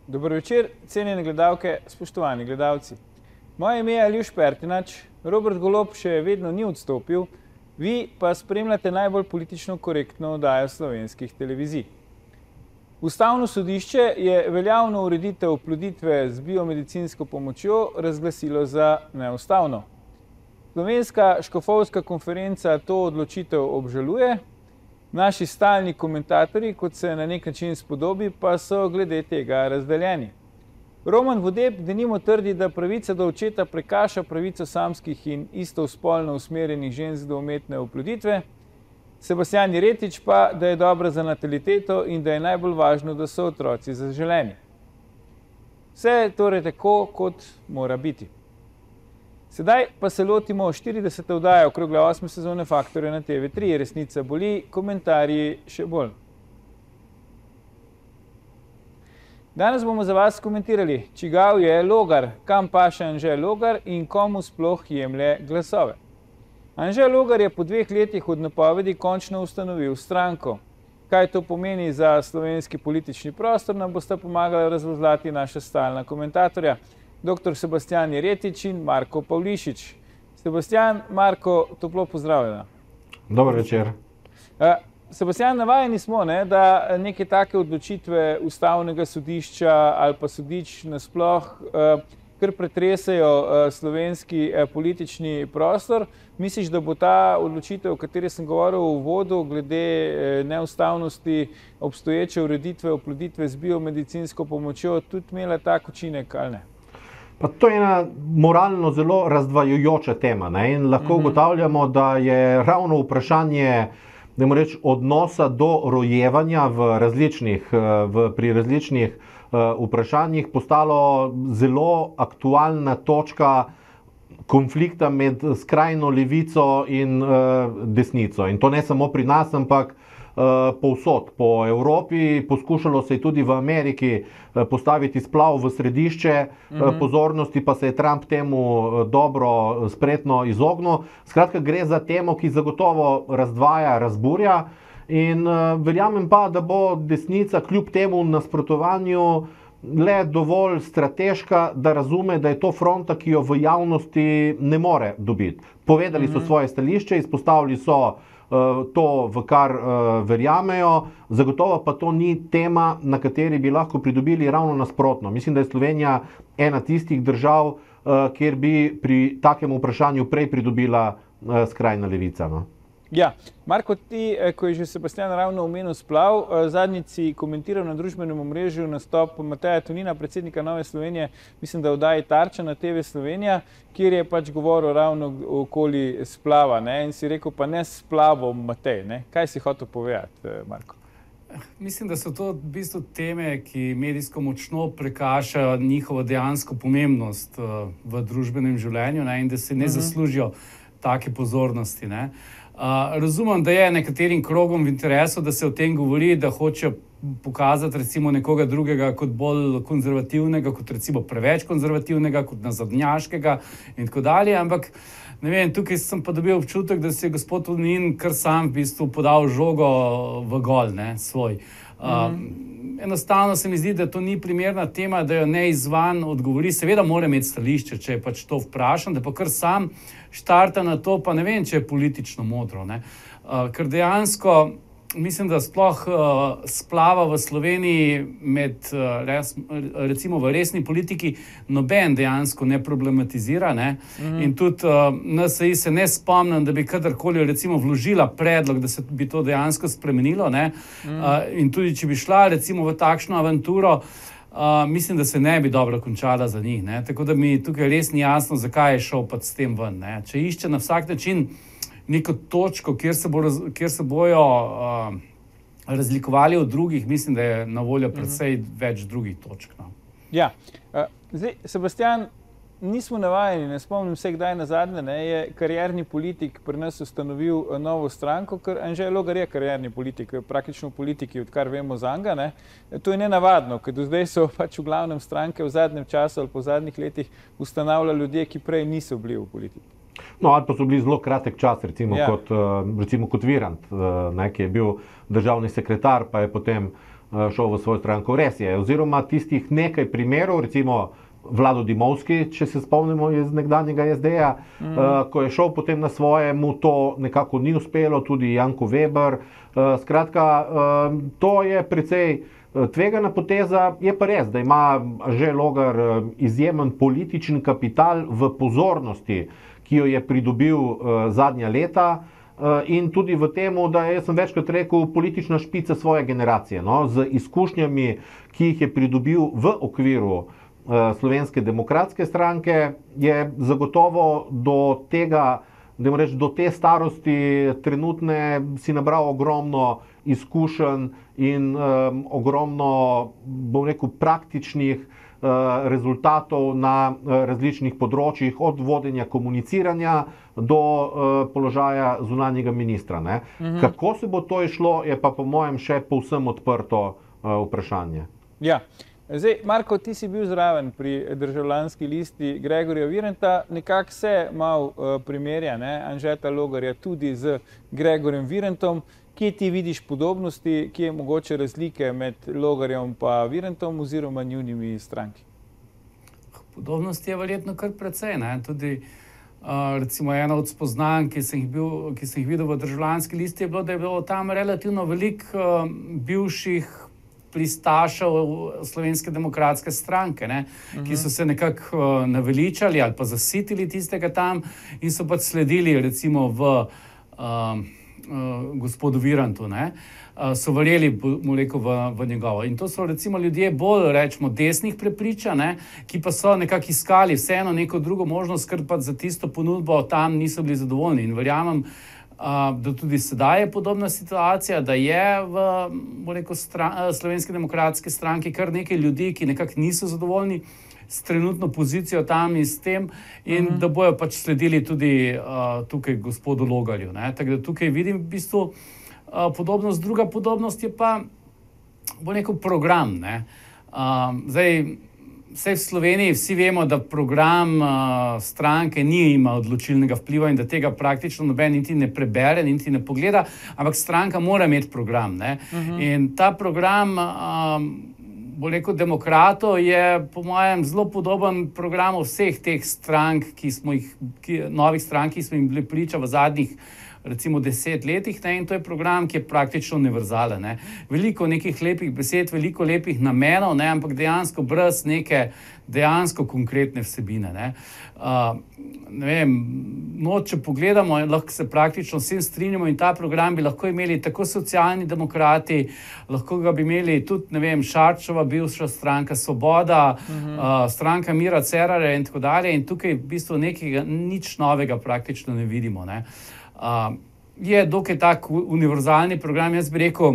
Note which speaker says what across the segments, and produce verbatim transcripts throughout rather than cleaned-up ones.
Speaker 1: Dober večer, cenjene gledalke, spoštovani gledalci. Moje ime je Aljuš Pertinač, Robert Golob še vedno ni odstopil, vi pa spremljate najbolj politično korektno oddajo slovenskih televizij. Ustavno sodišče je veljavno ureditev oploditve z biomedicinsko pomočjo razglasilo za neustavno. Slovenska škofovska konferenca to odločitev obžaluje, naši stalni komentatorji, kot se na nek način spodobi, pa so glede tega razdeljeni. Roman Vodeb denimo trdi, da pravica do očeta prekaša pravico samskih in istospolno usmerjenih žensk do umetne oploditve, Sebastijan Jeretič pa, da je dobra za nataliteto in da je najbolj važno, da so otroci zaželeni. Vse je torej tako, kot mora biti. Sedaj pa se lotimo štiridesete oddaje okrogle osme sezone Faktorja na T V tri. Resnica boli, komentarji še bolj. Danes bomo za vas komentirali, čigav je Logar, kam paše Anže Logar in komu sploh jemlje glasove. Anže Logar je po dveh letih od napovedi končno ustanovil stranko. Kaj to pomeni za slovenski politični prostor, nam bosta pomagala razvozlati naša stalna komentatorja, doktor Sebastijan Jeretič in Marko Pavlišič. Sebastijan, Marko, toplo pozdravljena.
Speaker 2: Dober večer.
Speaker 1: Sebastijan, navajeni smo, ne, da neke take odločitve ustavnega sodišča ali pa sodišč nasploh kar pretresajo slovenski politični prostor. Misliš, da bo ta odločitev, o kateri sem govoril v uvodu, glede neustavnosti obstoječe ureditve oploditve z biomedicinsko pomočjo, tudi imela tak učinek ali ne?
Speaker 2: Pa to je ena moralno zelo razdvajajoča tema, ne? In lahko uh-huh. ugotavljamo, da je ravno vprašanje, da moramo reči, odnosa do rojevanja v različnih, v, pri različnih uh, vprašanjih postalo zelo aktualna točka konflikta med skrajno levico in uh, desnico. In to ne samo pri nas, ampak uh, povsod po Evropi. Poskušalo se je tudi v Ameriki uh, postaviti splav v središče uh, mm-hmm. pozornosti, pa se je Trump temu uh, dobro, spretno izognil. Skratka, gre za temo, ki zagotovo razdvaja, razburja. In uh, verjamem pa, da bo desnica kljub temu nasprotovanju le dovolj strateška, da razume, da je to fronta, ki jo v javnosti ne more dobiti. Povedali so svoje stališče, izpostavili so uh, to, v kar uh, verjamejo, zagotovo pa to ni tema, na kateri bi lahko pridobili ravno nasprotno. Mislim, da je Slovenija ena tistih držav, uh, kjer bi pri takem vprašanju prej pridobila uh, skrajna levica. No?
Speaker 1: Ja, Marko, ti, ko je že Sebastijan ravno omenil splav, zadnjič si komentiral na družbenem omrežju nastop Mateja Tonina, predsednika Nove Slovenije, mislim, da oddaji Tarča na T V Slovenija, kjer je pač govoril ravno okoli splava, ne? In si rekel, pa ne s splavom, Matej, ne? Kaj si hotel povedati, Marko?
Speaker 3: Mislim, da so to v bistvu teme, ki medijsko močno prekašajo njihovo dejansko pomembnost v družbenem življenju, ne? In da se ne zaslužijo take pozornosti, ne? Uh, razumem, da je nekaterim krogom v interesu, da se o tem govori, da hoče pokazati recimo nekoga drugega kot bolj konzervativnega, kot recimo preveč konzervativnega, kot nazadnjaškega in tako dalje, ampak ne vem, tukaj sem pa dobil občutek, da se je gospod Tonin kar sam v bistvu podal žogo v gol, ne, svoj. Uh, mm. Enostavno se mi zdi, da to ni primerna tema, da jo ne izvan odgovori. Seveda mora imeti stališče, če je pač to vprašan, da pa kar sam štarta na to, pa ne vem, če je politično modro. Ne? Uh, ker dejansko mislim, da sploh uh, splava v Sloveniji med, uh, res, recimo v resni politiki, noben dejansko ne problematizira. Ne? Mm-hmm. In tudi uh, N S I se ne spomnim, da bi kadarkoli recimo vložila predlog, da se bi to dejansko spremenilo. Ne? Mm-hmm. Uh, in tudi, če bi šla recimo v takšno avanturo, uh, mislim, da se ne bi dobro končala za njih. Ne? Tako da mi tukaj res ni jasno, zakaj je šel pa s tem ven. Ne? Če išče na vsak način neko točko, kjer se, bo, kjer se bojo uh, razlikovali od drugih, mislim, da je na voljo precej mm-hmm. več drugih točk. No.
Speaker 1: Ja, uh, zdaj, Sebastijan, nismo navajeni, ne spomnim se kdaj nazadnje, ne, je karierni politik pri nas ustanovil novo stranko, ker Anže Logar je karierni politik, praktično v politiki, odkar vemo zanga. Ne. To je nenavadno, ker do zdaj so pač v glavnem stranke v zadnjem času ali po zadnjih letih ustanavljali ljudje, ki prej niso bili v politiki.
Speaker 2: No, ali pa so bili zelo kratek čas, recimo, ja. kot, recimo kot Virant, ne, ki je bil državni sekretar, pa je potem šel v svojo stranko. Res je, oziroma tistih nekaj primerov, recimo Vlado Dimovski, če se spomnimo iz nekdanjega es de ja, mm. uh, ko je šel potem na svoje, mu to nekako ni uspelo, tudi Janko Weber. Uh, skratka, uh, to je precej tvegana poteza, je pa res, da ima Anže Logar izjemen politični kapital v pozornosti, ki jo je pridobil uh, zadnja leta uh, in tudi v temu, da je, jaz sem večkrat rekel, politična špica svoje generacije, no, z izkušnjami, ki jih je pridobil v okviru Slovenske demokratske stranke, je zagotovo do tega, da reč, do te starosti trenutne si nabral ogromno izkušenj in um, ogromno, bom rekel, praktičnih uh, rezultatov na uh, različnih področjih, od vodenja komuniciranja do uh, položaja zunanjega ministra. Ne? Mhm. Kako se bo to išlo, je pa po mojem še povsem odprto uh, vprašanje.
Speaker 1: Ja. Zdaj, Marko, ti si bil zraven pri Državljanski listi Gregorja Viranta, nekako se malo uh, primerja, ne, Anžeta Logarja tudi z Gregorjem Virantom. Kje ti vidiš podobnosti, kje je mogoče razlike med Logarjem pa Virantom oziroma njunimi stranki?
Speaker 3: Podobnosti je verjetno kar precej, ne, tudi uh, recimo ena od spoznanj, ki sem jih bil, ki sem jih videl v Državljanski listi, je bilo, da je bilo tam relativno veliko uh, bivših pristašev Slovenske demokratske stranke, ne, uh-huh. ki so se nekako uh, naveličali ali pa zasitili tistega tam in so pač sledili recimo v uh, uh, gospodu Virantu, ne, uh, so verjeli, mu rekel, v, v njegovo. In to so recimo ljudje bolj, rečemo, desnih prepričanj, ne, ki pa so nekako iskali vseeno neko drugo možnost, ker pa za tisto ponudbo tam niso bili zadovoljni. In verjamem, Uh, da tudi sedaj je podobna situacija, da je v rekel, stran, Slovenske demokratske stranke kar nekaj ljudi, ki nekako niso zadovoljni s trenutno pozicijo tam in s tem in uh-huh. da bojo pač sledili tudi uh, tukaj gospodu Logarju. Ne? Tako da tukaj vidim v bistvu uh, podobnost. Druga podobnost je pa bo rekel program. Ne? Uh, zdaj, Vse v Sloveniji vsi vemo, da program uh, stranke ni ima odločilnega vpliva in da tega praktično noben niti ne prebere, niti ne pogleda, ampak stranka mora imeti program. Ne? Uh-huh. In ta program, um, bo rekel, demokratov je po mojem zelo podoben programu vseh teh strank, ki smo jih, ki, novih strank, ki smo jim bili priča v zadnjih recimo deset letih, ne, in to je program, ki je praktično univerzalen. Ne. Veliko nekih lepih besed, veliko lepih namenov, ne, ampak dejansko brez neke dejansko konkretne vsebine. Ne. Uh, ne vem, no, če pogledamo, lahko se praktično vsem strinjamo in ta program bi lahko imeli tako Socialni demokrati, lahko ga bi imeli tudi, ne vem, Šarčeva, bivša stranka Svoboda, uh-huh. uh, stranka Mira Cerarja in tako dalje, in tukaj v bistvu nekega, nič novega praktično ne vidimo. Ne. Uh, je dokaj tak univerzalni program, jaz bi rekel,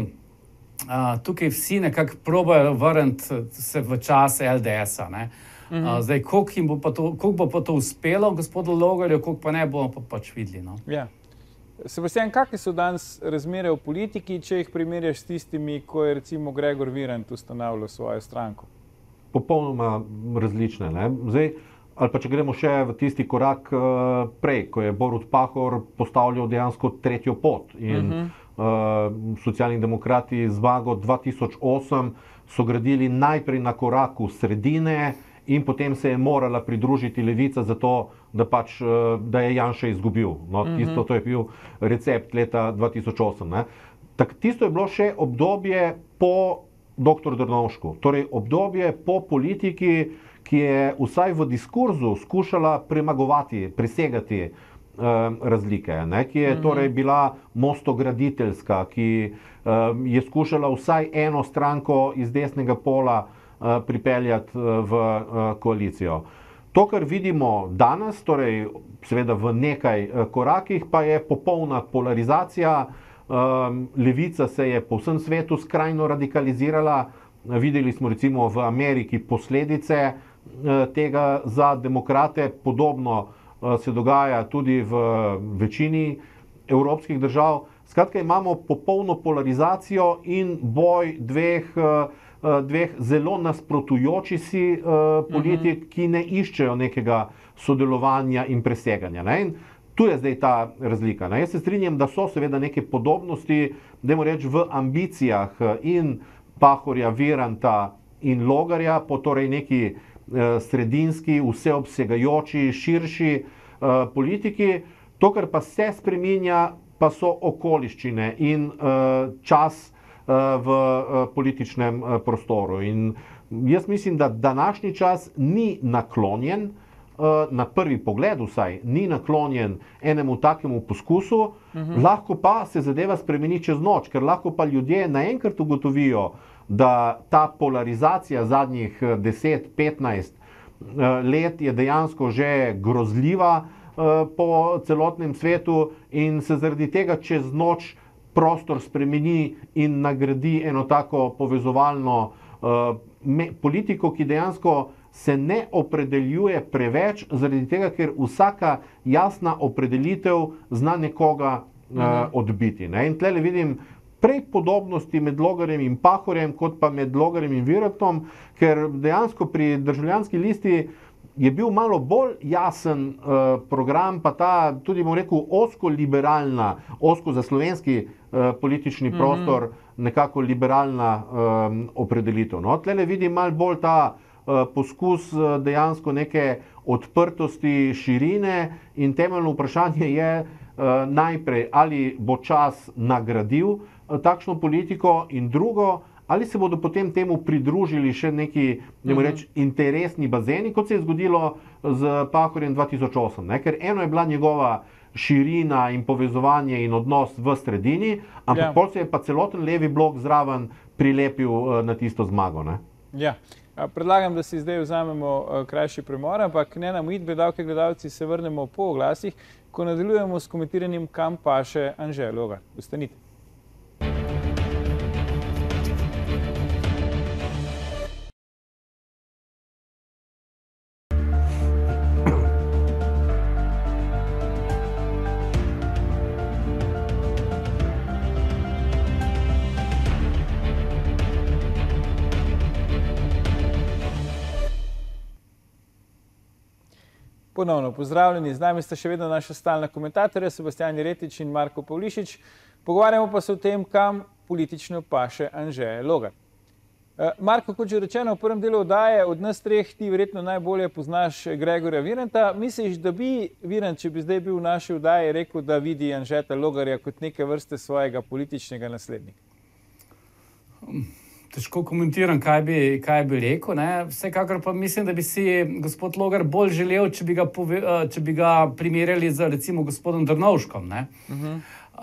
Speaker 3: uh, tukaj vsi nekako probajo vrniti se v čase el de esa. Ne? Uh-huh. Uh, zdaj, koliko jim bo pa to, koliko bo pa to uspelo, gospodu Logarju, koliko pa ne, bomo pa pač videli. No?
Speaker 1: Ja. Sebastian, kakšne so danes razmere v politiki, če jih primerjaš s tistimi, ko je recimo Gregor Virant ustanavljal svojo stranko?
Speaker 2: Popolnoma različne. Ne? Zdaj, ali pa če gremo še v tisti korak uh, prej, ko je Borut Pahor postavljal dejansko tretjo pot in uh-huh. uh, Socialni demokrati zmago dva tisoč osem so gradili najprej na koraku sredine in potem se je morala pridružiti Levica zato, da, pač, uh, da je Janša izgubil. No, uh-huh. tisto, to je bil recept leta dva tisoč osem. Ne. Tak, tisto je bilo še obdobje po doktor Drnovšku, torej obdobje po politiki, ki je vsaj v diskurzu skušala premagovati, presegati um, razlike, ne? Ki je mm-hmm. torej bila mostograditeljska, ki um, je skušala vsaj eno stranko iz desnega pola uh, pripeljati uh, v uh, koalicijo. To, kar vidimo danes, torej seveda v nekaj uh, korakih, pa je popolna polarizacija. Um, Levica se je po vsem svetu skrajno radikalizirala. Videli smo recimo v Ameriki posledice tega za demokrate, podobno se dogaja tudi v večini evropskih držav. Skratka, imamo popolno polarizacijo in boj dveh, dveh zelo nasprotujoči si politik, ki ne iščejo nekega sodelovanja in preseganja. Ne? In tu je zdaj ta razlika. Ne? Jaz se strinjam, da so seveda neke podobnosti, dajmo reči, v ambicijah in Pahorja, Viranta in Logarja po torej neki uh, sredinski, vseobsegajoči, širši uh, politiki. To, kar pa se spreminja, pa so okoliščine in uh, čas uh, v uh, političnem uh, prostoru. In jaz mislim, da današnji čas ni naklonjen, uh, na prvi pogled vsaj, ni naklonjen enemu takemu poskusu, uh-huh. Lahko pa se zadeva spremeni čez noč, ker lahko pa ljudje naenkrat ugotovijo, da ta polarizacija zadnjih deset petnajst uh, let je dejansko že grozljiva po celotnem svetu in se zaradi tega čez noč prostor spremeni in nagradi eno tako povezovalno uh, me, politiko, ki dejansko se ne opredeljuje preveč, zaradi tega, ker vsaka jasna opredelitev zna nekoga uh, uh-huh. odbiti. Ne? In tlele vidim prej podobnosti med Logarjem in Pahorjem, kot pa med Logarjem in Virantom, ker dejansko pri Državljanski listi je bil malo bolj jasen uh, program, pa ta tudi, bom rekel, osko-liberalna, osko za slovenski uh, politični mm-hmm. prostor, nekako liberalna um, opredelitev. No, tlele vidim malo bolj ta uh, poskus uh, dejansko neke odprtosti, širine in temeljno vprašanje je uh, najprej, ali bo čas nagradil uh, takšno politiko in drugo, ali se bodo potem temu pridružili še neki, ne morem reči, interesni bazeni, kot se je zgodilo z Pahorjem dva tisoč osem. Ne? Ker eno je bila njegova širina in povezovanje in odnos v sredini, ampak ja. Potem se je pa celoten levi blok zraven prilepil na tisto zmago. Ne?
Speaker 1: Ja. Predlagam, da si zdaj vzamemo krajši premor, ampak ne nam id, bedavke gledalci, se vrnemo po oglasih, ko nadaljujemo s komentiranjem, kam paše Anže Logar. Ostanite. Ponovno pozdravljeni, z nami sta še vedno naša stalna komentatorja, Sebastijan Jeretič in Marko Pavlišič. Pogovarjamo pa se o tem, kam politično paše Anže Logar. Marko, kot že rečeno, v prvem delu oddaje od nas treh ti verjetno najbolje poznaš Gregorja Viranta. Misliš, da bi Virant, če bi zdaj bil v naši oddaji, rekel, da vidi Anžeta Logarja kot neke vrste svojega političnega naslednika?
Speaker 3: Težko komentiram, kaj bi, kaj bi rekel. Ne? Vsekakor pa mislim, da bi si gospod Logar bolj želel, če bi ga, pove, če bi ga primerjali z recimo gospodom Drnovškom. Ne? Uh-huh.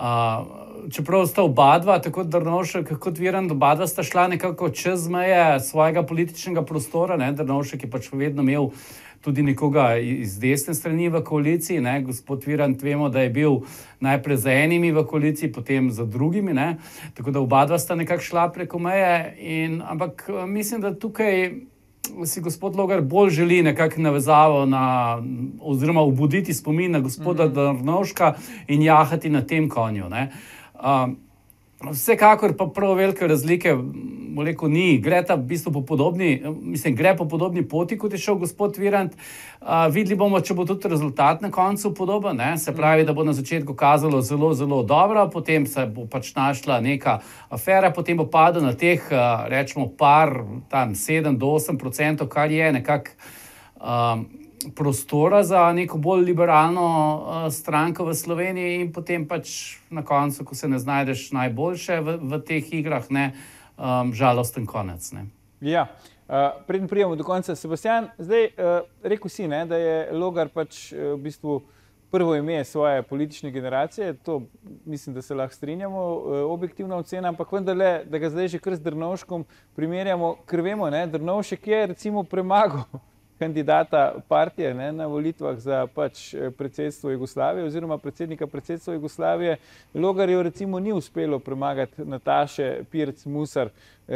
Speaker 3: Uh, čeprav sta oba dva, tako Drnovšek kot Virant, oba dva sta šla nekako čez meje svojega političnega prostora. Ne? Drnovšek je pač vedno imel tudi nekoga iz desne strani v koaliciji. Ne? Gospod Virant, vemo, da je bil najprej za enimi v koaliciji, potem za drugimi. Ne? Tako da oba dva sta nekako šla preko meje. In, ampak mislim, da tukaj si gospod Logar bolj želi nekako navezavo na, oziroma obuditi spomin na gospoda mm-hmm. Drnovška in jahati na tem konju. Ne? Uh, Vsekakor pa prav velike razlike, rekel, ni. Gre ta v bistvu po podobni, mislim, gre po podobni poti, kot je šel gospod Virant. Uh, videli bomo, če bo tudi rezultat na koncu podoben. Ne? Se pravi, da bo na začetku kazalo zelo, zelo dobro, potem se bo pač našla neka afera, potem bo padel na teh, uh, rečemo, par, tam sedem do osem procentov, kar je nekako um, prostora za neko bolj liberalno uh, stranko v Sloveniji in potem pač na koncu, ko se ne znajdeš najboljše v, v teh igrah, ne, um, žalosten konec. Ne.
Speaker 1: Ja, uh, preden prijemo do konca, Sebastijan, zdaj uh, rekel si, ne, da je Logar pač uh, v bistvu prvo ime svoje politične generacije, to mislim, da se lahko strinjamo, uh, objektivna ocena, ampak vendarle, da ga zdaj že kar z Drnovškom primerjamo, ker vemo, ne, Drnovšek je recimo premagal kandidata partije, ne, na volitvah za pač predsedstvo Jugoslavije oziroma predsednika predsedstva Jugoslavije. Logarju recimo ni uspelo premagati Nataše Pirc Musar.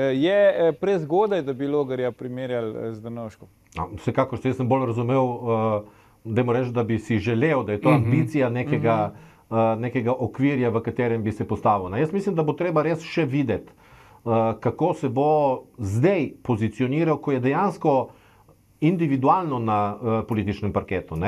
Speaker 1: Je prezgodaj, da bi Logarja primerjali z Drnovškom?
Speaker 2: No, vsekakor, jaz sem bolj razumel, da moram reči, da bi si želel, da je to ambicija nekega, uh-huh. nekega okvirja, v katerem bi se postavil. No, jaz mislim, da bo treba res še videti, kako se bo zdaj pozicioniral, ko je dejansko individualno na uh, političnem parketu. Ne?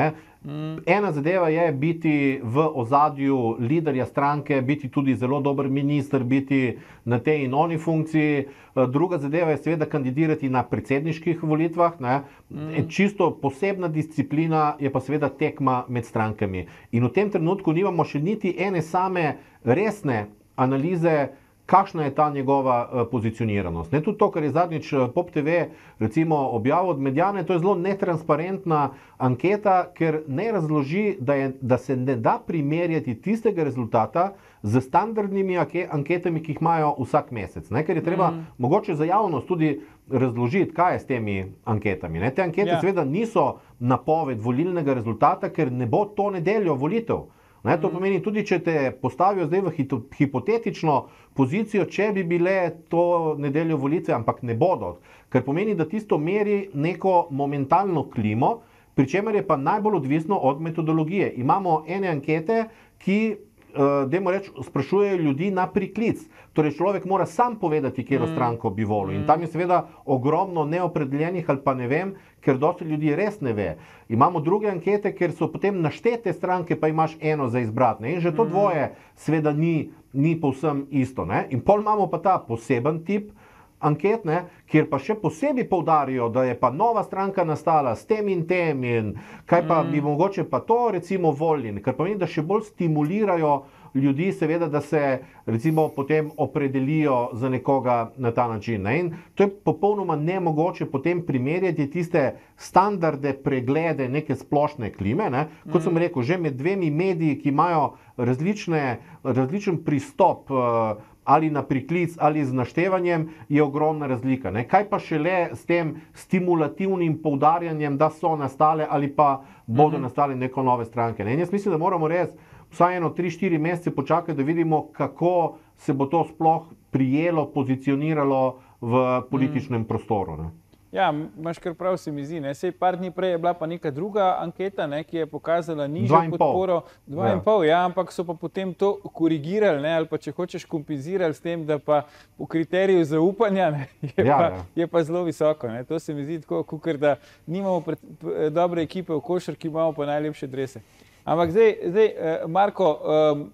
Speaker 2: Mm. Ena zadeva je biti v ozadju liderja stranke, biti tudi zelo dober minister, biti na tej in oni funkciji. Druga zadeva je seveda kandidirati na predsedniških volitvah. Ne. Mm. Čisto posebna disciplina je pa seveda tekma med strankami. In v tem trenutku nimamo še niti ene same resne analize, kakšna je ta njegova uh, pozicioniranost. Ne, tudi to, kar je zadnjič Pop T V recimo objavil od Mediane, to je zelo netransparentna anketa, ker ne razloži, da, je, da se ne da primerjati tistega rezultata z standardnimi anketami, ki jih imajo vsak mesec. Ne, ker je treba mm. mogoče za javnost tudi razložiti, kaj je s temi anketami. Ne. Te ankete ja. seveda niso napoved volilnega rezultata, ker ne bo to nedeljo volitev. Ne, to pomeni tudi, če te postavijo zdaj v hipotetično pozicijo, če bi bile to nedeljo volitve, ampak ne bodo. Ker pomeni, da tisto meri neko momentalno klimo, pri čemer je pa najbolj odvisno od metodologije. Imamo ene ankete, ki dajmo reči, sprašujejo ljudi na priklic. Torej človek mora sam povedati, katero stranko bi volil. In tam je seveda ogromno neopredeljenih ali pa ne vem, ker dosti ljudi res ne ve. Imamo druge ankete, ker so potem naštete stranke, pa imaš eno za izbrati. In že to dvoje seveda ni, ni povsem isto. Ne? In pol imamo pa ta poseben tip anket, ne, kjer pa še posebej poudarijo, da je pa nova stranka nastala s tem in tem in kaj pa mm. bi mogoče pa to recimo volili, ker pomeni, da še bolj stimulirajo ljudi seveda, da se recimo potem opredelijo za nekoga na ta način. Ne. In to je popolnoma nemogoče potem primerjati tiste standarde, preglede, neke splošne klime, ne. Kot mm. sem rekel, že med dvemi mediji, ki imajo različne, različen pristop uh, ali na priklic, ali z naštevanjem, je ogromna razlika. Ne? Kaj pa šele s tem stimulativnim poudarjanjem, da so nastale ali pa bodo uh-huh. nastale neko nove stranke. Ne? In jaz mislim, da moramo res vsaj eno tri štiri mesece počakati, da vidimo, kako se bo to sploh prijelo, pozicioniralo v političnem uh-huh. prostoru. Ne?
Speaker 1: Ja, imaš kar prav, se mi zdi. Ne? Sej par dni prej je bila pa neka druga anketa, ne, ki je pokazala nižjo podporo. Dva in pol, ja, ampak so pa potem to korigirali, ne, ali pa če hočeš kompenzirali s tem, da pa v kriteriju zaupanja ne, je, ja, pa, ja. je pa zelo visoko. Ne. To se mi zdi tako, kukor da nimamo pred, dobre ekipe v košarki, imamo pa najlepše drese. Ampak zdaj, zdaj Marko, um,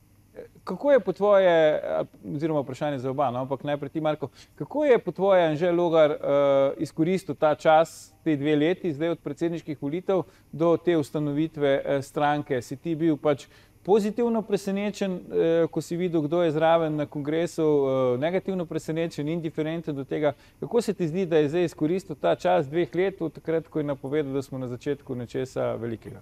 Speaker 1: kako je po tvoje, oziroma vprašanje za oba, no, ampak najprej ti, Marko, kako je po tvoje Anže Logar uh, izkoristil ta čas, te dve leti, zdaj od predsedniških volitev do te ustanovitve uh, stranke? Si ti bil pač pozitivno presenečen, uh, ko si videl, kdo je zraven na kongresu, uh, negativno presenečen, indiferenten do tega? Kako se ti zdi, da je zdaj izkoristil ta čas dveh let, od takrat, ko je napovedal, da smo na začetku nečesa velikega?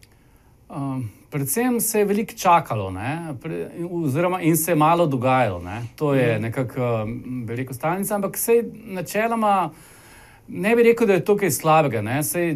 Speaker 3: Um, predvsem se je veliko čakalo, ne? Pre, oziroma in se je malo dogajalo. Ne? To je nekako veliko stalnica, ampak sej načeloma ne bi rekel, da je to kaj slabega. Ne? Sej,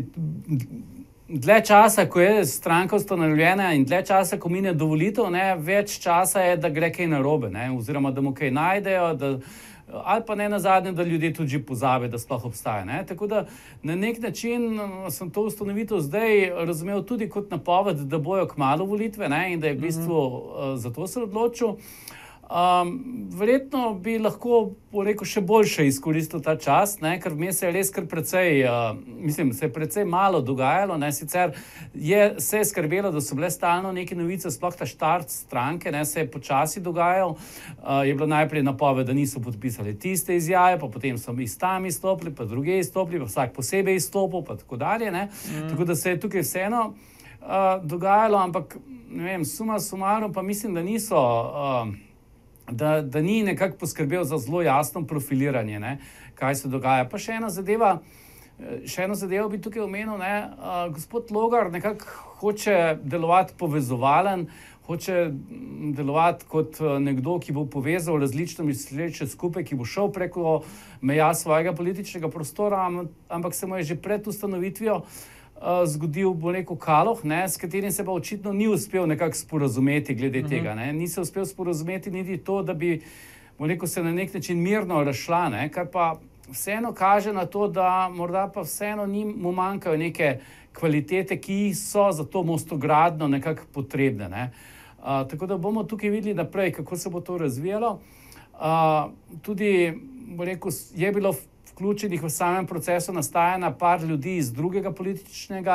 Speaker 3: dlje časa, ko je stranka ustanovljena in dlje časa, ko mine do volitev, ne, več časa je, da gre kaj narobe, ne? Oziroma da mu kaj najdejo, da ali pa ne nazadnje, da ljudje tudi že pozabe, da sploh obstaja. Ne? Tako da na nek način sem to ustanovitev zdaj razumel tudi kot napoved, da bojo kmalu volitve, ne? In da je v bistvu uh, zato se odločil. Um, verjetno bi lahko rekel, še boljše izkoristil ta čas, ne? Ker vmes se je res kar precej, uh, mislim, se je precej malo dogajalo, ne? Sicer je, se je skrbelo, da so bile stalno neke novice, sploh ta štart stranke, ne? Se je počasi dogajal, uh, je bilo najprej napoved, da niso podpisali tiste izjave, pa potem so iz tam izstopili, pa druge izstopili, pa vsak posebej izstopil, pa tako dalje, ne? Mm. Tako da se je tukaj vseeno uh, dogajalo, ampak ne vem, suma sumarum pa mislim, da niso uh, Da, da ni nekako poskrbel za zelo jasno profiliranje, ne, kaj se dogaja. Pa še ena zadeva, še eno zadevo bi tukaj omenil, ne, uh, gospod Logar nekako hoče delovati povezovalen, hoče delovati kot nekdo, ki bo povezal različne misleče skupaj, ki bo šel preko meja svojega političnega prostora, ampak se mu je že pred ustanovitvijo Uh, zgodil, bo rekel, kaloh, ne, s katerim se pa očitno ni uspel nekako sporazumeti glede uh-huh. tega. Ne. Ni se uspel sporazumeti niti to, da bi, bo rekel, se na nek način mirno razšla, ne, kar pa vseeno kaže na to, da morda pa vseeno njim mu manjkajo neke kvalitete, ki so za to mostogradno nekako potrebne. Ne. Uh, tako da bomo tukaj videli naprej, kako se bo to razvijalo. Uh, tudi, bo rekel, je bilo vključenih v samem procesu nastajanja par ljudi iz drugega političnega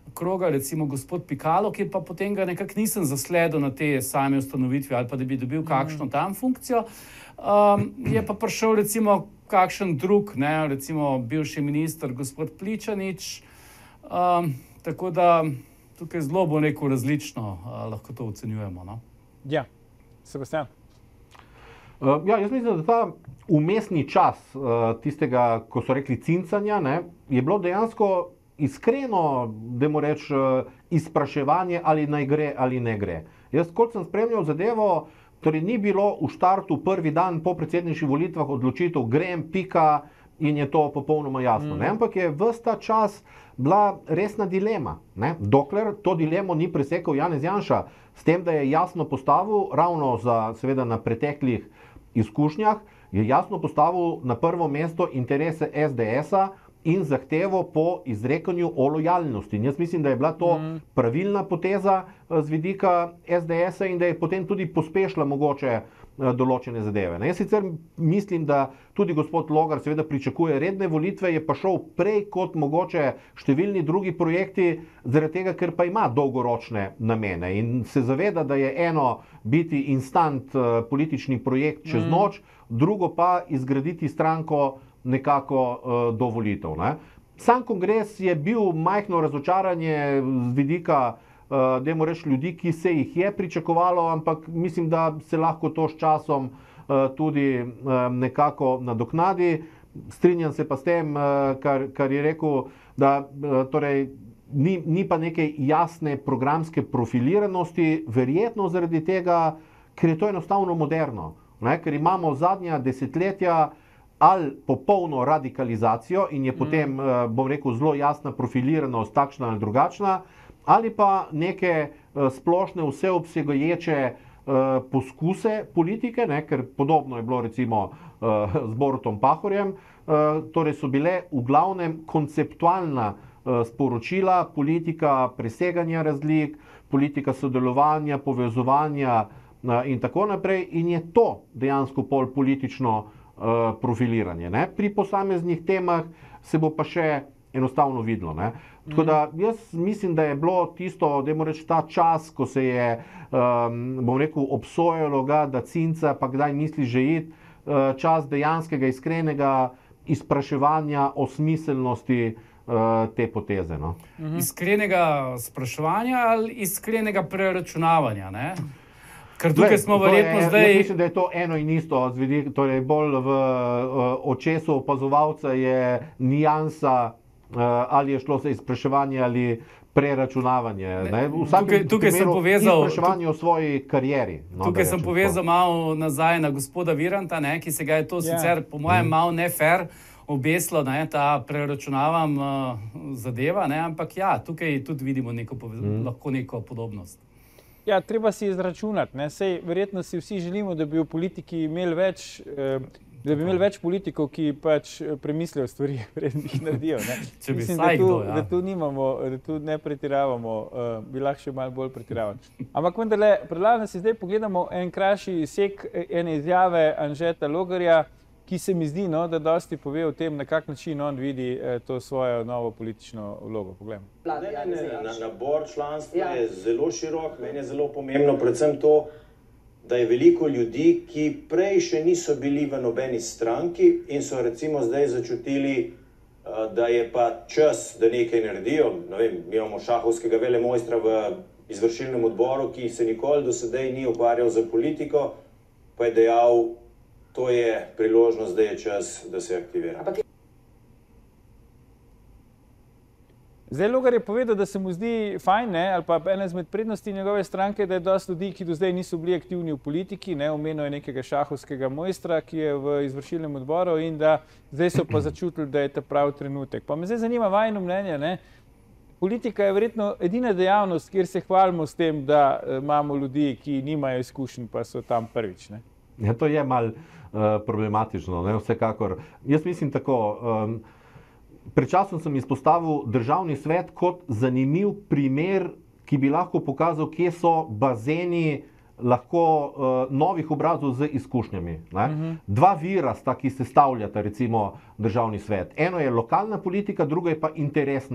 Speaker 3: kroga, recimo gospod Pikalo, ki pa potem ga nekako nisem zasledil na te same ustanovitve ali pa da bi dobil kakšno tam funkcijo. Um, je pa prišel recimo kakšen drug, ne, recimo bivši minister gospod Pličanič. Um, tako da tukaj zelo bo neko različno uh, lahko to ocenjujemo. No?
Speaker 1: Ja, Sebastian.
Speaker 2: Uh, ja, jaz mislim, da ta umestni čas uh, tistega, ko so rekli cincanja, ne, je bilo dejansko iskreno, dajmo reči, uh, izpraševanje, ali naj gre ali ne gre. Jaz, kot sem spremljal zadevo, torej ni bilo v štartu prvi dan po predsedniških volitvah odločitev, grem, pika in je to popolnoma jasno. Mm. Ne? Ampak je ves ta čas bila resna dilema. Ne? Dokler to dilemo ni presekal Janez Janša, s tem, da je jasno postavil, ravno za, seveda na preteklih izkušnjah, je jasno postavil na prvo mesto interese es de es-a in zahtevo po izrekanju o lojalnosti. In jaz mislim, da je bila to mm. pravilna poteza z vidika es de es-a in da je potem tudi pospešila mogoče določene zadeve. Ne, jaz sicer mislim, da tudi gospod Logar seveda pričakuje redne volitve, je pa šel prej kot mogoče številni drugi projekti, zaradi tega, ker pa ima dolgoročne namene in se zaveda, da je eno biti instant uh, politični projekt čez mm. noč, drugo pa izgraditi stranko nekako uh, do volitev. Ne. Sam kongres je bil majhno razočaranje z vidika Uh, dajmo reči ljudi, ki se jih je pričakovalo, ampak mislim, da se lahko to s časom uh, tudi uh, nekako nadoknadi. Strinjam se pa s tem, uh, kar, kar je rekel, da uh, torej, ni, ni pa neke jasne programske profiliranosti, verjetno zaradi tega, ker je to enostavno moderno. Ne? Ker imamo zadnja desetletja ali popolno radikalizacijo in je potem, mm. uh, bom rekel, zelo jasna profiliranost, takšna ali drugačna, ali pa neke uh, splošne vseobsegajoče uh, poskuse politike, ne, ker podobno je bilo recimo uh, z Borutom Pahorjem, uh, torej so bile v glavnem konceptualna uh, sporočila, politika preseganja razlik, politika sodelovanja, povezovanja uh, in tako naprej, in je to dejansko pol politično uh, profiliranje. Ne. Pri posameznih temah se bo pa še enostavno videlo. Ne. Tako da jaz mislim, da je bilo tisto, dajmo reči, ta čas, ko se je, um, bom rekel, obsojalo ga, da cinca, pa kdaj misli že iti, uh, čas dejanskega, iskrenega izpraševanja o smiselnosti uh, te poteze. No?
Speaker 3: Iskrenega spraševanja ali iskrenega preračunavanja, ne? Ker tukaj smo verjetno zdaj...
Speaker 2: Jaz mislim, da je to eno in isto, torej bolj v uh, očesu opazovalca je nijansa, Uh, ali je šlo za izpraševanje ali preračunavanje. Ne? V
Speaker 3: tukaj tukaj sem povezal
Speaker 2: izpraševanje o svoji karieri. No,
Speaker 3: tukaj sem povezal malo nazaj na gospoda Viranta, ne, ki se ga je to yeah. sicer po mojem mm. malo nefair obeslo, ne, ta preračunavam uh, zadeva, ne, ampak ja, tukaj tudi vidimo neko mm. lahko neko podobnost.
Speaker 1: Ja, treba si izračunati. Ne. Sej, verjetno si vsi želimo, da bi v politiki imeli več eh, da bi imeli več politikov, ki pač premislijo stvari, preden jih naredijo. Ne?
Speaker 3: Če bi
Speaker 1: Mislim,
Speaker 3: saj
Speaker 1: da tu,
Speaker 3: kdo, ja.
Speaker 1: da tu nimamo, da tu ne pretiravamo, uh, bi lahko še malo bolj pretiravali. Ampak vendarle, predlagam, da si zdaj pogledamo en krajši sek ene izjave Anžeta Logarja, ki se mi zdi, no, da dosti pove o tem, na kak način on vidi eh, to svojo novo politično vlogo. Poglejmo.
Speaker 4: Ne, ne, ne, nabor članstva ja. je zelo širok, meni je zelo pomembno predvsem to, da je veliko ljudi, ki prej še niso bili v nobeni stranki in so recimo zdaj začutili, da je pa čas, da nekaj naredijo. Ne vem, mi imamo šahovskega velemojstra v izvršilnem odboru, ki se nikoli do sedaj ni ukvarjal za politiko, pa je dejal, to je priložnost, da je čas, da se aktivira.
Speaker 1: Zdaj, Logar je povedal, da se mu zdi fajn, ne, ali pa ena izmed prednosti njegove stranke, da je dosti ljudi, ki do zdaj niso bili aktivni v politiki, ne, omenil je nekega šahovskega mojstra, ki je v izvršilnem odboru in da zdaj so pa začutili, da je ta prav trenutek. Pa me zdaj zanima vajino mnenje, ne. Politika je verjetno edina dejavnost, kjer se hvalimo s tem, da imamo ljudi, ki nimajo izkušenj, pa so tam prvič, ne.
Speaker 2: Ja, to je malo uh, problematično, ne, vsekakor. Jaz mislim tako, um, pred časom sem izpostavil državni svet kot zanimiv primer, ki bi lahko pokazal, kje so bazeni lahko uh, novih obrazov z izkušnjami. Ne? Uh-huh. Dva vira sta, ki sestavljata recimo državni svet. Eno je lokalna politika, drugo je pa interesna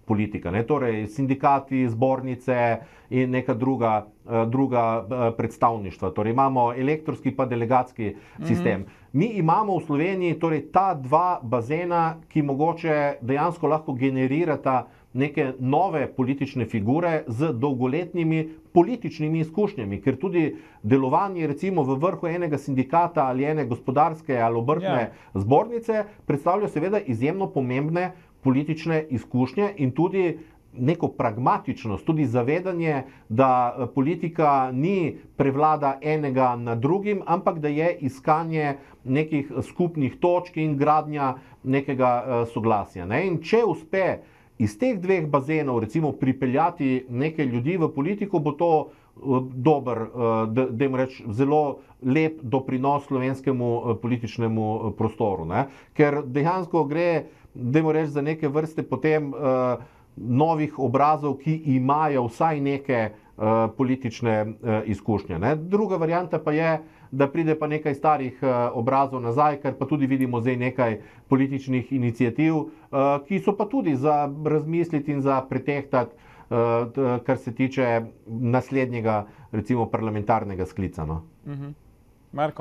Speaker 2: politika. Ne? Torej, sindikati, zbornice in neka druga, druga predstavništva. Torej, imamo elektronski pa delegatski sistem. Mm-hmm. Mi imamo v Sloveniji torej, ta dva bazena, ki mogoče dejansko lahko generirata neke nove politične figure z dolgoletnimi političnimi izkušnjami, ker tudi delovanje recimo v vrhu enega sindikata ali ene gospodarske ali obrtne yeah. zbornice predstavlja seveda izjemno pomembne politične izkušnje in tudi neko pragmatičnost, tudi zavedanje, da politika ni prevlada enega nad drugim, ampak da je iskanje nekih skupnih točk in gradnja nekega uh, soglasja. Ne? In če uspe iz teh dveh bazenov recimo pripeljati neke ljudi v politiko, bo to uh, dober, uh, da, da jim reč, zelo lep doprinos slovenskemu uh, političnemu uh, prostoru. Ne? Ker dejansko gre, da jim reč, za neke vrste potem uh, novih obrazov, ki imajo vsaj neke uh, politične uh, izkušnje. Ne? Druga varianta pa je, da pride pa nekaj starih uh, obrazov nazaj, kar pa tudi vidimo zdaj nekaj političnih iniciativ, uh, ki so pa tudi za razmisliti in za pretehtati, uh, t, kar se tiče naslednjega, recimo, parlamentarnega sklica. No?
Speaker 1: Uh-huh. Marko?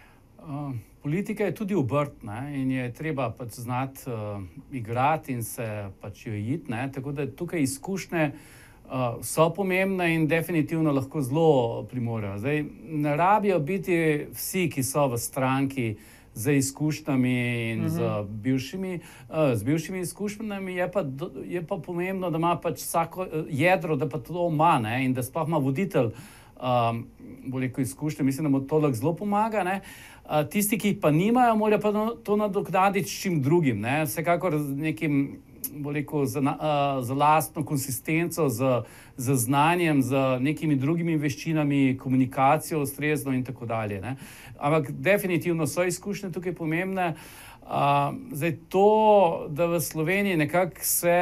Speaker 3: Uh, politika je tudi obrt, ne, in je treba pač znati uh, igrati in se pač jo iti, ne, tako da tukaj izkušnje uh, so pomembne in definitivno lahko zelo primorejo. Zdaj, ne rabijo biti vsi, ki so v stranki z izkušnjami in mm-hmm. z bivšimi, uh, z bivšimi izkušnjami, je pa, je pa pomembno, da ima pač vsako jedro, da pa to ima, ne, in da sploh ima voditelj um, bolj rekel izkušnje, mislim, da mu to lahko zelo pomaga, ne. Uh, tisti, ki pa nimajo, morajo pa to nadoknaditi s čim drugim, ne? Vsekakor z nekim, bolj rekel, za, uh, za lastno konsistenco, z, z znanjem, z nekimi drugimi veščinami, komunikacijo ustrezno in tako dalje. Ne? Ampak definitivno so izkušnje tukaj pomembne. Uh, zdaj to, da v Sloveniji nekako se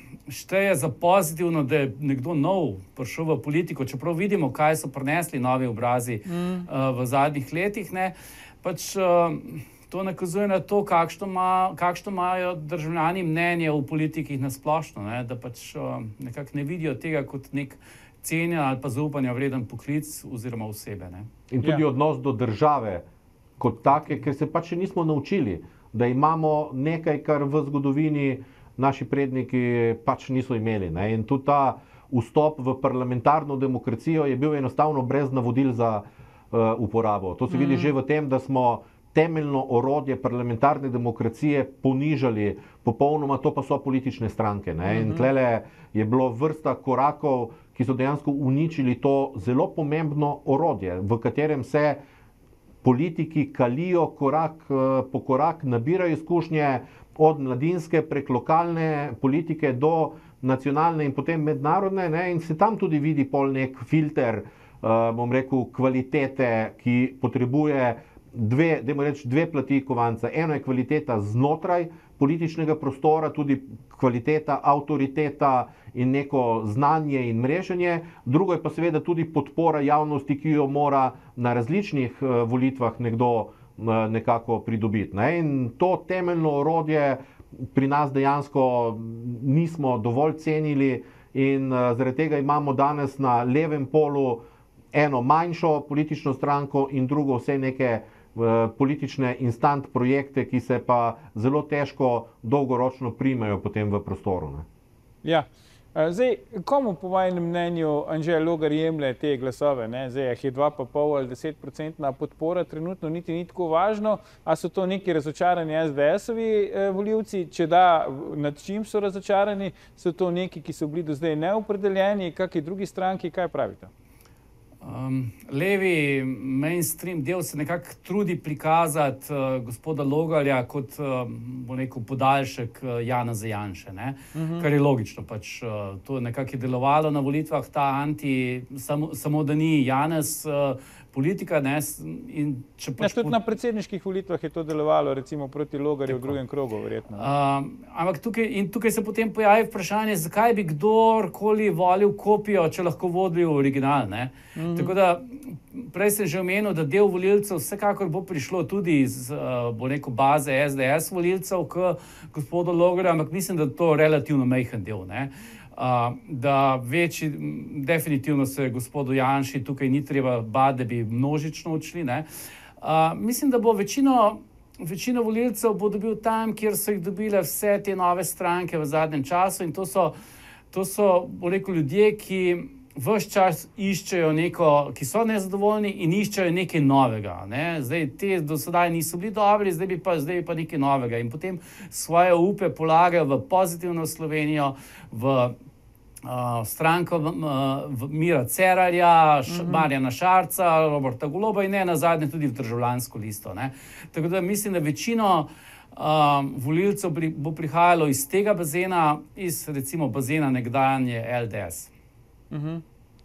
Speaker 3: šteje za pozitivno, da je nekdo nov prišel v politiko, čeprav vidimo, kaj so prinesli novi obrazi mm. uh, v zadnjih letih, ne? Pač uh, to nakazuje na to, kakšno, ma, kakšno imajo državljani mnenje v politikih nasplošno, ne? Da pač uh, nekako ne vidijo tega kot nek cenjen ali pa zaupanja vreden poklic oziroma osebe. Ne?
Speaker 2: In tudi ja. odnos do države kot take, ker se pač še nismo naučili, da imamo nekaj, kar v zgodovini naši predniki pač niso imeli. Ne? In tudi ta vstop v parlamentarno demokracijo je bil enostavno brez navodil za uh, uporabo. To se vidi mm. že v tem, da smo temeljno orodje parlamentarne demokracije ponižali popolnoma, to pa so politične stranke. Ne? In tlele je bilo vrsta korakov, ki so dejansko uničili to zelo pomembno orodje, v katerem se politiki kalijo korak po korak, nabirajo izkušnje od mladinske prek lokalne politike do nacionalne in potem mednarodne, ne? In se tam tudi vidi pol nek filter, uh, bom rekel, kvalitete, ki potrebuje dve, dajmo reči, dve plati kovanca. Eno je kvaliteta znotraj političnega prostora, tudi kvaliteta, avtoriteta in neko znanje in mreženje. Drugo je pa seveda tudi podpora javnosti, ki jo mora na različnih uh, volitvah nekdo uh, nekako pridobiti. Ne? In to temeljno orodje pri nas dejansko nismo dovolj cenili in uh, zaradi tega imamo danes na levem polu eno manjšo politično stranko in drugo vse neke politične instant projekte, ki se pa zelo težko dolgoročno primejo potem v prostoru. Ne?
Speaker 1: Ja. Zdaj, komu po vašem mnenju Anže Logar jemlje te glasove? Ne? Zdaj, je dva pa pol ali deset procentna podpora trenutno niti ni tako važno, a so to neki razočarani es de esovi eh, volivci? Če da, nad čim so razočarani? So to neki, ki so bili do zdaj neopredeljeni, kakšni drugi stranki, kaj pravite?
Speaker 3: Um, levi mainstream del se nekako trudi prikazati uh, gospoda Logarja kot uh, bo rekel, podaljšek uh, Janeza Janše, ne? Uh-huh. Kar je logično. Pač, uh, to nekako je delovalo na volitvah, ta anti, samo, samo da ni Janez uh, politika. Ne, in če pač
Speaker 1: ja, tudi na predsedniških volitvah je to delovalo, recimo proti Logarju v drugem krogu, verjetno.
Speaker 3: Uh, ampak tukaj, in tukaj se potem pojavi vprašanje, zakaj bi kdorkoli volil kopijo, če lahko vodi v original. Ne? Mm-hmm. Tako da, prej sem že omenil, da del volilcev vsekakor bo prišlo tudi iz uh, bo rekel, baze S D S volilcev k gospodu Logarju, ampak mislim, da to relativno majhen del. Ne? Uh, da večji, definitivno se gospodu Janši tukaj ni treba bati, da bi množično odšli. Ne? Uh, mislim, da bo večino, večino volilcev bo dobil tam, kjer so jih dobile vse te nove stranke v zadnjem času in to so, to so bo rekel, ljudje, ki ves čas iščejo neko, ki so nezadovoljni in iščejo nekaj novega. Ne? Zdaj, te do sedaj niso bili dobri, zdaj bi pa, zdaj bi pa nekaj novega. In potem svoje upe polagajo v pozitivno Slovenijo, v uh, stranko uh, v Mira Cerarja, mm-hmm. Marjana Šarca, Roberta Goloba in ne nazadnje tudi v Državljansko listo. Ne? Tako da mislim, da večino uh, volilcev pri, bo prihajalo iz tega bazena, iz recimo bazena nekdanje L D S.
Speaker 1: Mhm.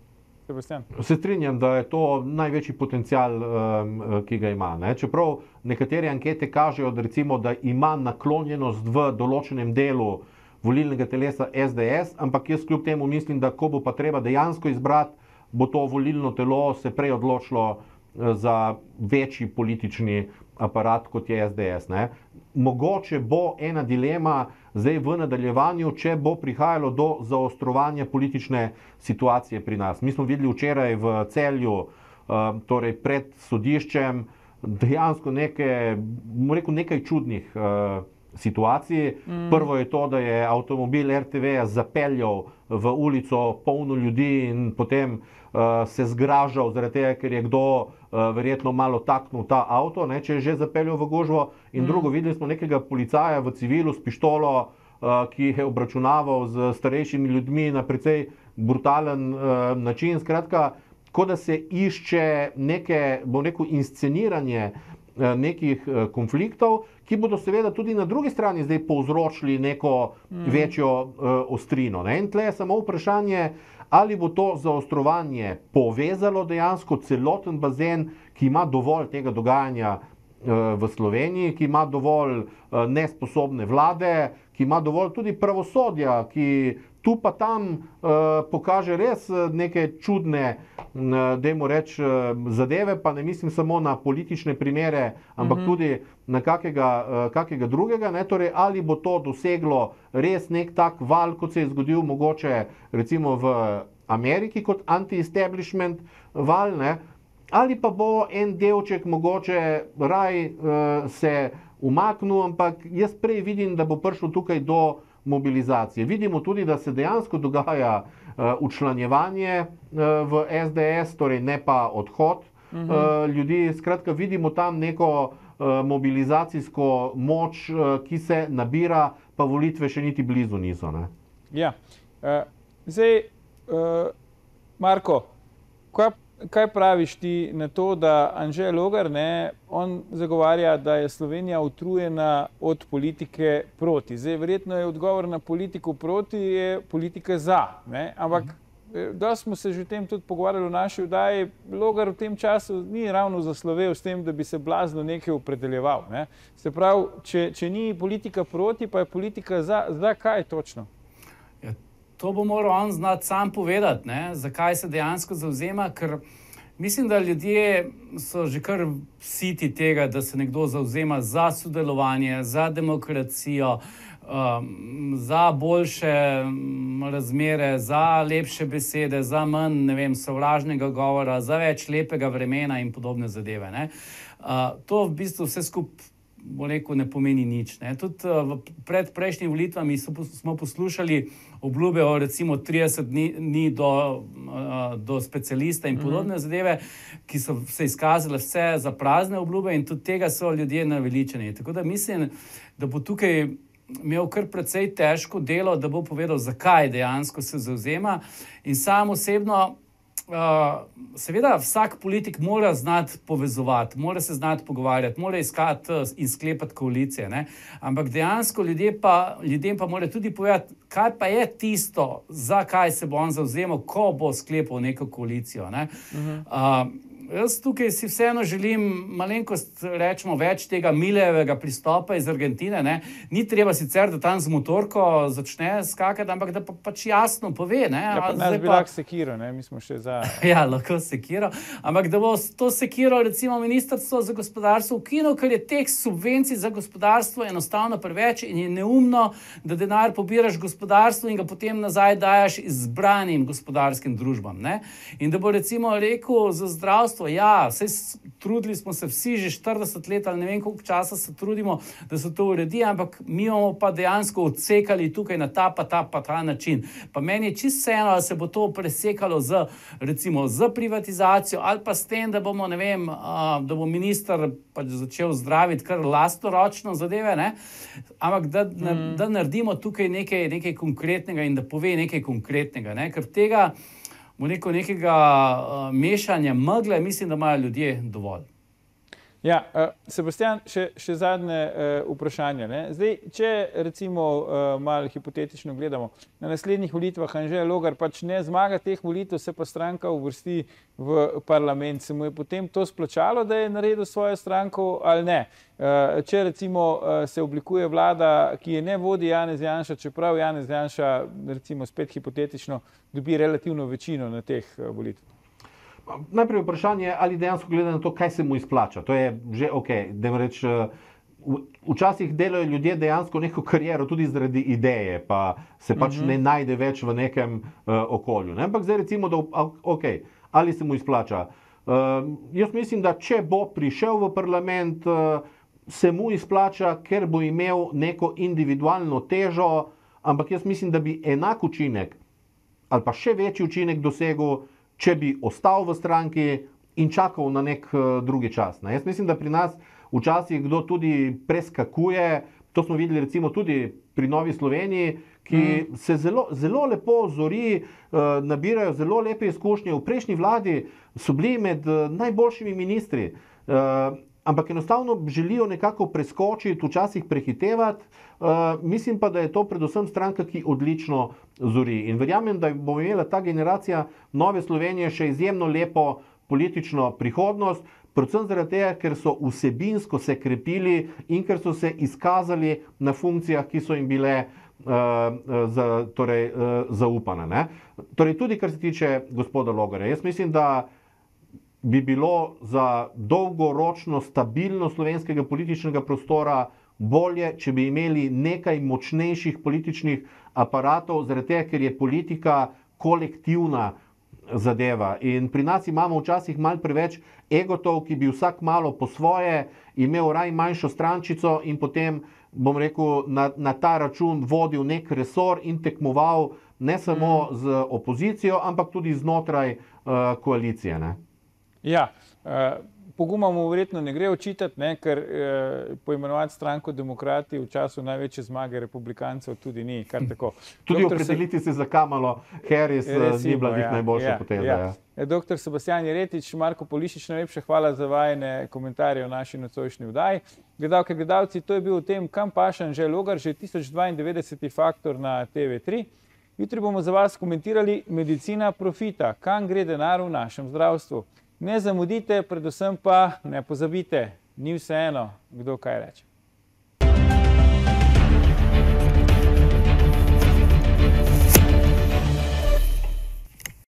Speaker 2: Se strinjam, da je to največji potencial, um, ki ga ima. Ne? Čeprav nekatere ankete kažejo, da, recimo, da ima naklonjenost v določenem delu volilnega telesa S D S, ampak jaz kljub temu mislim, da ko bo pa treba dejansko izbrati, bo to volilno telo se prej odločilo za večji politični aparat, kot je S D S. Ne? Mogoče bo ena dilema zdaj v nadaljevanju, če bo prihajalo do zaostrovanja politične situacije pri nas. Mi smo videli včeraj v Celju, uh, torej pred sodiščem, dejansko neke, rekel, nekaj čudnih uh, situacij. Mm. Prvo je to, da je avtomobil R T V-ja zapeljal v ulico polno ljudi in potem uh, se zgražal zaradi tega, ker je kdo uh, verjetno malo taknil ta avto, ne, če je že zapeljal v gužvo. In mm. drugo, videli smo nekega policaja v civilu s pištolo, uh, ki je obračunaval z starejšimi ljudmi na precej brutalen uh, način. Skratka, kot da se išče neke, bom rekel, insceniranje uh, nekih uh, konfliktov, ki bodo seveda tudi na drugi strani zdaj povzročili neko mm. večjo uh, ostrino. Ne? In tle je samo vprašanje, ali bo to zaostrovanje povezalo dejansko celoten bazen, ki ima dovolj tega dogajanja uh, v Sloveniji, ki ima dovolj uh, nesposobne vlade, ki ima dovolj tudi pravosodja, ki tu pa tam uh, pokaže res neke čudne, uh, dajmo reči, uh, zadeve, pa ne mislim samo na politične primere, ampak mm-hmm. tudi na kakega, uh, kakega drugega. Ne? Torej, ali bo to doseglo res nek tak val, kot se je zgodil mogoče recimo v Ameriki kot anti-establishment val, ne? Ali pa bo en delček mogoče raj uh, se umaknil, ampak jaz prej vidim, da bo prišlo tukaj do mobilizacije. Vidimo tudi, da se dejansko dogaja uh, učlanjevanje uh, v S D S, torej ne pa odhod uh-huh. uh, ljudi. Skratka, vidimo tam neko uh, mobilizacijsko moč, uh, ki se nabira, pa volitve še niti blizu niso. Ne?
Speaker 1: Ja. Uh, zdaj, uh, Marko, kaj, kaj praviš ti na to, da Anže Logar, ne, on zagovarja, da je Slovenija utrujena od politike proti. Zdaj, verjetno je odgovor na politiko proti, je politika za. Ne? Ampak, mm-hmm. da smo se že o tem tudi pogovarjali v naši oddaji, Logar v tem času ni ravno zaslovel s tem, da bi se blazno nekaj opredeljeval. Ne? Se pravi, če, če ni politika proti, pa je politika za, za kaj točno?
Speaker 3: Ja, to bo moral on znati sam povedati, ne? Zakaj se dejansko zavzema, ker mislim, da ljudje so že kar siti tega, da se nekdo zavzema za sodelovanje, za demokracijo, um, za boljše razmere, za lepše besede, za manj, ne vem, sovražnega govora, za več lepega vremena in podobne zadeve. Ne? Uh, to v bistvu vse skupaj, bo rekel, ne pomeni nič. Ne? Tudi uh, pred prejšnjimi volitvami so, smo poslušali obljube o recimo trideset dni, dni do, uh, do specialista in podobne mm-hmm. zadeve, ki so se izkazale vse za prazne obljube in tudi tega so ljudje naveličeni. Tako da mislim, da bo tukaj imel kar precej težko delo, da bo povedal, zakaj dejansko se zavzema. In sam osebno, Uh, seveda vsak politik mora znati povezovati, mora se znati pogovarjati, mora iskati in sklepati koalicije, ne? Ampak dejansko ljudje pa, ljudem pa mora tudi povedati, kaj pa je tisto, za kaj se bo on zavzemal, ko bo sklepal neko koalicijo. Ne? Uh-huh. Uh, jaz tukaj si vseeno želim malenkost, rečemo, več tega milevega pristopa iz Argentine. Ne? Ni treba sicer, da tam z motorko začne skakati, ampak da pa, pač jasno pove. Ne?
Speaker 1: Ja, pa nas bi lahko sekiro, ne? Mi smo še za...
Speaker 3: Ja, lahko sekiro, ampak da bo to sekiro recimo Ministrstvo za gospodarstvo ukinilo, ker je teh subvencij za gospodarstvo enostavno preveč in je neumno, da denar pobiraš gospodarstvo in ga potem nazaj dajaš izbranim gospodarskim družbam. Ne? In da bo recimo rekel za zdravstvo, ja, saj trudili smo se vsi že štirideset let ali ne vem koliko časa se trudimo, da se to uredi, ampak mi bomo pa dejansko odsekali tukaj na ta pa ta pa ta način. Pa meni je čisto vseeno, ali se bo to presekalo z, recimo, z privatizacijo ali pa s tem, da bomo, ne vem, uh, da bo minister pač začel zdraviti kar lastnoročno zadeve, ne? Ampak da, mm. da naredimo tukaj nekaj, nekaj konkretnega in da pove nekaj konkretnega, ne? Ker tega bo neko nekega uh, mešanja megle, mislim, da imajo ljudje dovolj.
Speaker 1: Ja, uh, Sebastian, še, še zadnje uh, vprašanje. Ne? Zdaj, če recimo uh, malo hipotetično gledamo, na naslednjih volitvah Anže Logar pač ne zmaga teh volitev, se pa stranka uvrsti v parlament. Se mu je potem to splačalo, da je naredil svojo stranko ali ne? Uh, če recimo uh, se oblikuje vlada, ki je ne vodi Janez Janša, čeprav Janez Janša, recimo spet hipotetično, dobi relativno večino na teh uh, volitvah.
Speaker 2: Najprej vprašanje, ali dejansko gleda na to, kaj se mu izplača. To je že ok. Reč, včasih delajo ljudje dejansko neko kariero tudi zaradi ideje, pa se pač uh-huh. ne najde več v nekem uh, okolju. Ne? Ampak zdaj recimo, da ok, ali se mu izplača. Uh, jaz mislim, da če bo prišel v parlament, uh, se mu izplača, ker bo imel neko individualno težo, ampak jaz mislim, da bi enak učinek ali pa še večji učinek dosegel, če bi ostal v stranki in čakal na nek uh, drugi čas. Ne? Jaz mislim, da pri nas včasih kdo tudi preskakuje, to smo videli recimo tudi pri Novi Sloveniji, ki mm. se zelo, zelo lepo zori, uh, nabirajo zelo lepe izkušnje. V prejšnji vladi so bili med uh, najboljšimi ministri, uh, ampak enostavno želijo nekako preskočiti, včasih prehitevati. Uh, mislim pa, da je to predvsem stranka, ki odlično zori. In verjamem, da bo imela ta generacija Nove Slovenije še izjemno lepo politično prihodnost, predvsem zaradi tega, ker so vsebinsko se krepili in ker so se izkazali na funkcijah, ki so jim bile uh, za, torej, uh, zaupane. Ne? Torej, tudi kar se tiče gospoda Logarja. Jaz mislim, da bi bilo za dolgoročno stabilnost slovenskega političnega prostora bolje, če bi imeli nekaj močnejših političnih aparatov, zaradi tega, ker je politika kolektivna zadeva. In pri nas imamo včasih malo preveč egotov, ki bi vsak malo po svoje imel raj manjšo strančico in potem, bom rekel, na, na ta račun vodil nek resor in tekmoval ne samo mm. z opozicijo, ampak tudi znotraj uh, koalicije. Ne?
Speaker 1: Ja, uh, poguma mu verjetno ne gre očitati, ne, ker uh, poimenovati stranko Demokrati v času največje zmage republikancev tudi ni kar tako.
Speaker 2: Tudi opredeliti se za Kamalo Harris ni bila njih najboljša poteza. Ja.
Speaker 1: Ja. Doktor Sebastian Jeretič, Marko Polišič, najlepša hvala za vajine komentarje o naši nocojšnji vdaji. Gledalke, gledalci, to je bil o tem, kam paše Anže Logar, že tisoč dvaindevetdeseti faktor na T V tri. Jutri bomo za vas komentirali medicina profita, kam gre denar v našem zdravstvu. Ne zamudite, predvsem pa ne pozabite, ni vseeno, kdo kaj reče.